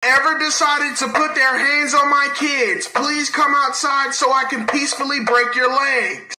ever decided to put their hands on my kids, please come outside so I can peacefully break your legs.